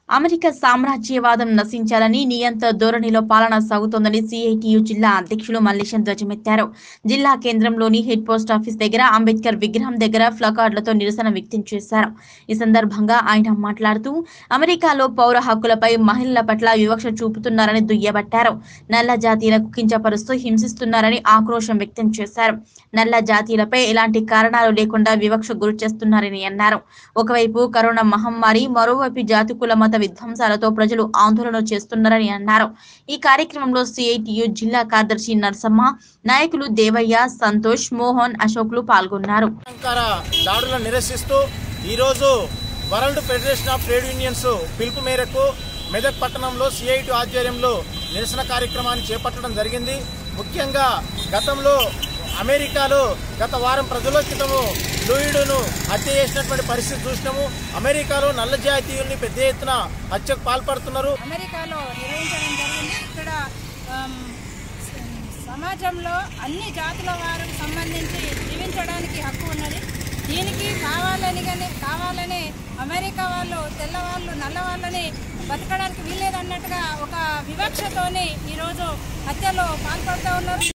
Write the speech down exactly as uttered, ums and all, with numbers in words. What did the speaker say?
America సామ్రాజ్యవాదం నశించాలని నియంత్ర ధోరణిలో పాలన సాగుతోందని CITU జిల్లా అధ్యక్షులు మల్లేశం ధ్వజమెత్తారు. జిల్లా కేంద్రంలోని హెడ్ పోస్ట్ ఆఫీస్ దగ్గర అంబేద్కర్ విగ్రహం దగ్గర ప్లకార్డులతో నిరసన వ్యక్తం చేశారు. ఈ సందర్భంగా ఆయన మాట్లాడుతూ అమెరికాలో పౌర హక్కులపై మహిళల పట్ల వివక్ష చూపుతున్నారని దుయ్యబట్టారు. నల్ల జాతీయులకు కించపరుస్తూ హింసిస్తున్నారని ఆక్రోశం వ్యక్తం చేశారు. నల్ల జాతీయులపై ఎలాంటి కారణాలు లేకుండా వివక్ష గురి చేస్తున్నారని అన్నారు. ఒకవైపు కరోనా మహమ్మారి, మరోవైపు జాతి కుల మత విధ్వంసాలతో ప్రజలు ఆందోళన చేస్తున్నారని అన్నారు. ఈ కార్యక్రమంలో సిఐటియు జిల్లా కార్యదర్శి నరసమ్మ, నాయకులు దేవయ్య, సంతోష్, మోహన్, అశోక్లు పాల్గొన్నారు. దాడులను నిరసిస్తూ ఈరోజు world federation of trade unions పిలుపు మేరకు మెదక్ పట్టణంలో సిఐటి ఆధ్వర్యంలో నిరసన కార్యక్రమాన్ని చేపట్టడం జరిగింది. ముఖ్యంగా గతంలో అమెరికాలో గత వారం ప్రజల క్రితము లూయిడును హత్య చేసినటువంటి పరిస్థితి చూసినాము. అమెరికాలో నల్ల జాతీయుల్ని పెద్ద ఎత్తున హత్యకు పాల్పడుతున్నారు. అమెరికాలో నిర్వహించడం జరిగింది. ఇక్కడ సమాజంలో అన్ని జాతుల వారికి సంబంధించి జీవించడానికి హక్కు ఉన్నది. దీనికి కావాలని కావాలని అమెరికా వాళ్ళు తెల్లవాళ్ళు నల్లవాళ్ళని బతకడానికి వీల్లేదన్నట్టుగా ఒక వివక్షతోని ఈరోజు హత్యలో పాల్పడుతూ ఉన్నారు.